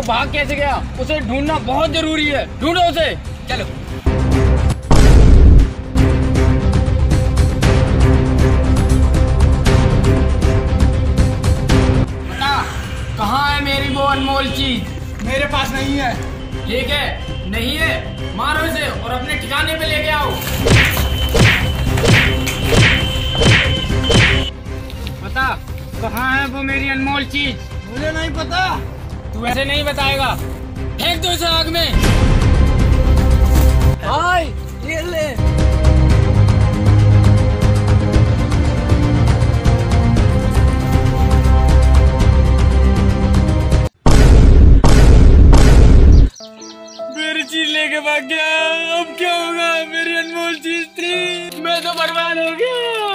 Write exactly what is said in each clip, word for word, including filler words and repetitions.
भाग कैसे गया? उसे ढूंढना बहुत जरूरी है। ढूंढो उसे। चलो। बता, कहाँ है मेरी वो अनमोल चीज? मेरे पास नहीं है। ठीक है, नहीं है, मारो इसे और अपने ठिकाने पे लेके आओ। बता, कहाँ है वो मेरी अनमोल चीज? मुझे नहीं पता। तू ऐसे नहीं बताएगा। फेंक दो इसे आग में। हाय, ये ले। मेरी चीज लेके भाग गया। अब क्या होगा? मेरी अनमोल चीज थी, मैं तो बर्बाद हो गया।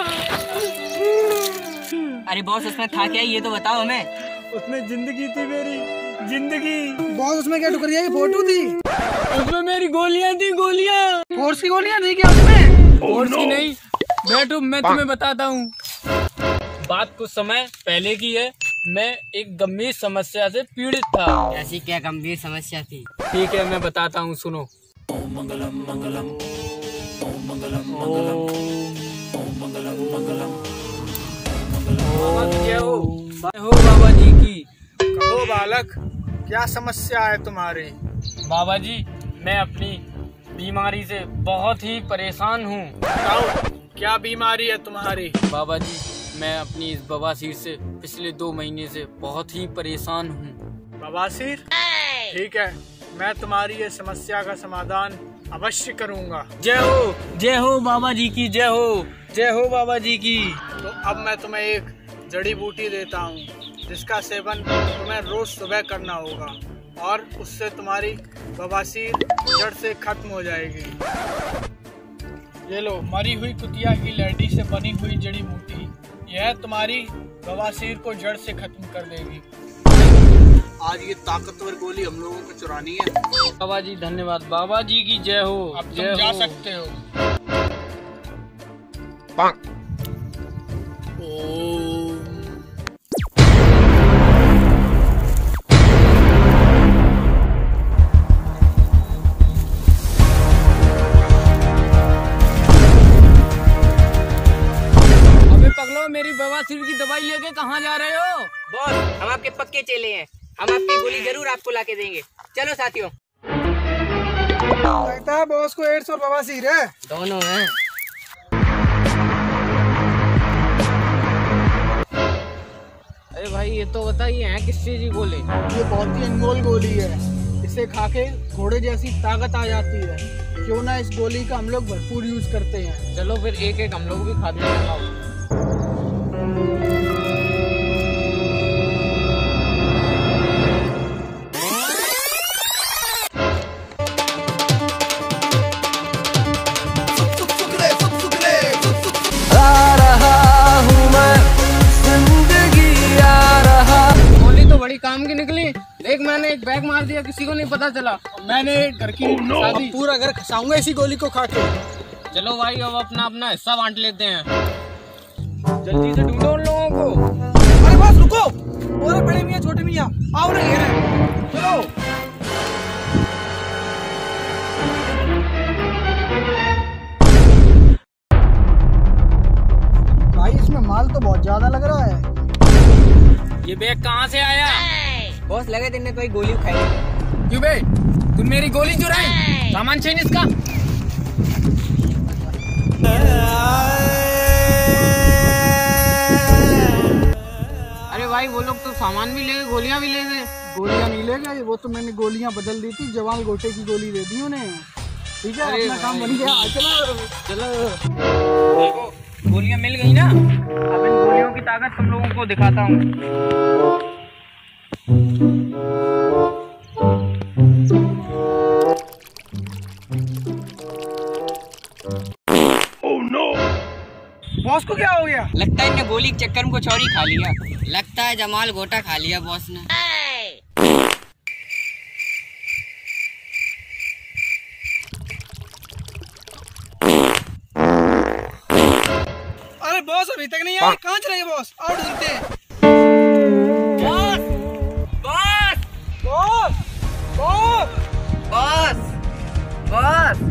अरे बॉस, उसमें था क्या ये तो बताओ हमें। उसमें जिंदगी थी, मेरी जिंदगी। बॉस, उसमें क्या टुकड़िया की फोटो थी? उसमें मेरी गोलियां थी, गोलियां। फोर्स की गोलियां थी क्या उसमें? फोर्स की नहीं। बैठो, मैं तुम्हें बताता हूँ। बात कुछ समय पहले की है। मैं एक गंभीर समस्या से पीड़ित था। ऐसी क्या गंभीर समस्या थी? ठीक है, मैं बताता हूँ, सुनो। ओम मंगलम मंगलम, ओम मंगलम मंगलम, ओम मंगलम मंगलम। बाबा की जय हो, जय हो बाबा जी की। कहो बालक, क्या समस्या है तुम्हारी? बाबा जी, मैं अपनी बीमारी से बहुत ही परेशान हूँ। बताओ, क्या बीमारी है तुम्हारी? बाबा जी, मैं अपनी इस बवासीर से पिछले दो महीने से बहुत ही परेशान हूँ। बवासीर? ठीक है, मैं तुम्हारी ये समस्या का समाधान अवश्य करूँगा। जय हो, जय हो बाबा जी की, जय हो, जय हो बाबा जी की। तो अब मैं तुम्हें एक जड़ी बूटी देता हूँ, जिसका सेवन तुम्हें रोज सुबह करना होगा और उससे तुम्हारी बवासीर जड़ से खत्म हो जाएगी। ये लो, मरी हुई कुतिया की लहड़ी से बनी हुई जड़ी बूटी। यह तुम्हारी बवासीर को जड़ से खत्म कर देगी। आज ये ताकतवर गोली हम लोगों को चुरानी है। बाबा जी धन्यवाद। बाबा जी की जय हो। अब तुम जा सकते हो। अबे पगलो, मेरी बवासीर की दवाई लेके कहाँ जा रहे हो? बॉस, हम आपके पक्के चेले हैं। हम आपकी गोली जरूर आपको लाके देंगे। चलो साथियों। लगता है बॉस को एड्स और बवासीर है। दोनों हैं। अरे भाई, ये तो बताइए है किस चीज की गोली? ये बहुत ही अनमोल गोली है। इसे खाके घोड़े जैसी ताकत आ जाती है। क्यों ना इस गोली का हम लोग भरपूर यूज करते हैं। चलो फिर एक एक हम लोग भी खाते हैं। बड़ी काम की निकली। एक मैंने एक बैग मार दिया, किसी को नहीं पता चला। मैंने घर की oh, no. शादी पूरा घर खसाऊंगा इसी गोली को खा के। चलो भाई, अब अपना अपना हिस्सा बांट लेते हैं। जल्दी से ढूंढो उन लोगों को। अरे बस रुको, और बड़े मियाँ छोटे मियाँ आओ ना, घेरे। चलो। भाई, इसमें माल तो बहुत ज्यादा लग रहा है। ये बैग कहाँ से आया? बॉस, लगे तुमने कोई गोली खाई। क्यों बे, तुम मेरी गोली चुराई? सामान छीन इसका। अरे भाई, वो लोग तो सामान भी ले गए, गोलियां भी ले गए। गोलियां नहीं ले गए, वो तो मैंने गोलियां बदल दी थी। जवान गोटे की गोली दे दी उन्हें। ठीक है, अपना काम बन गया। चलो चलो। देखो, गोलियां मिल गई ना। अब इन गोलियों की ताकत तुम लोगों को दिखाता हूँ। Oh no! बॉस को क्या हो गया? लगता है इनने गोली के चक्कर में कुछ और ही खा लिया। लगता है जमाल गोटा खा लिया बॉस ने। अरे बॉस, अभी तक नहीं आए। कहाँ चले गए बॉस? और ढूंढते हैं। Boss, boss, boss. Boss boss